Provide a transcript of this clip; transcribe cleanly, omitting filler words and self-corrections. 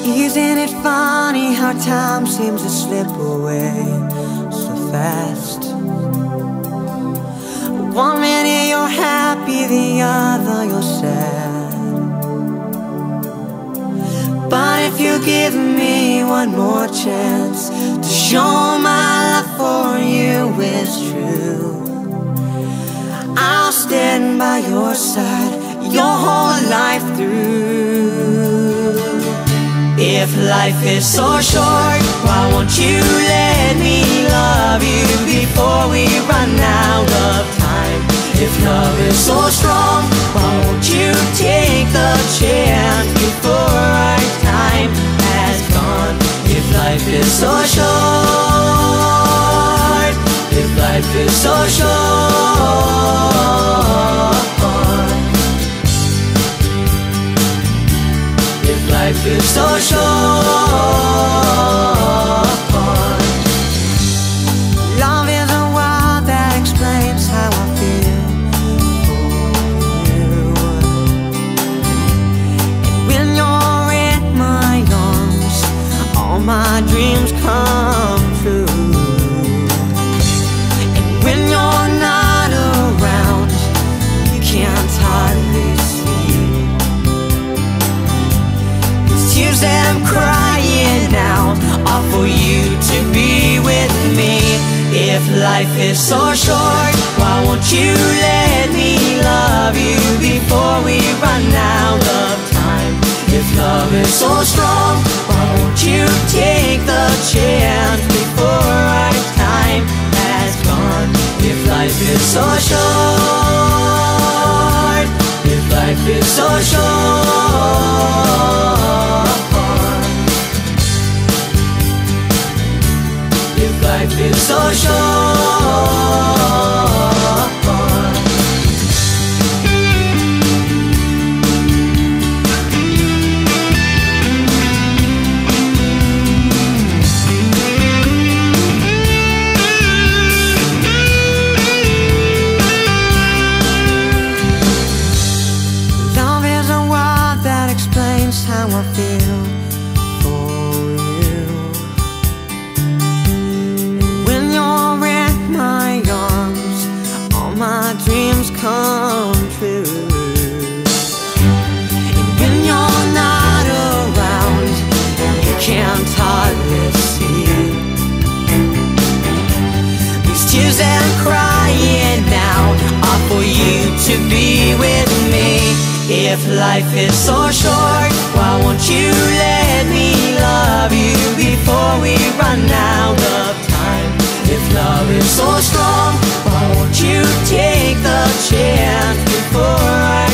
Isn't it funny how time seems to slip away so fast? One minute you're happy, the other you're sad. But if you give me one more chance to show my love for you is true, I'll stand by your side your whole life through. If life is so short, why won't you let me love you before we run out of time? If love is so strong, why won't you take the chance before our time has gone? If life is so short, if life is so short, life is so short. Love is a word that explains how I feel for you. And when you're in my arms, all my dreams come true. And when you're not around, you can't hardly tears that I'm crying out are for you to be with me. If life is so short, why won't you let me love you before we run out of time? If love is so strong, why won't you take the chance before our time has gone? If life is so short, if life is so short, life is so short. Love is a word that explains how I feel for you. My dreams come true. And when you're not around, you can't hardly see. These tears that I'm crying now are for you to be with me. If life is so short, why won't you let me love you before we run out of time? If love is so strong, why won't you take the chance before I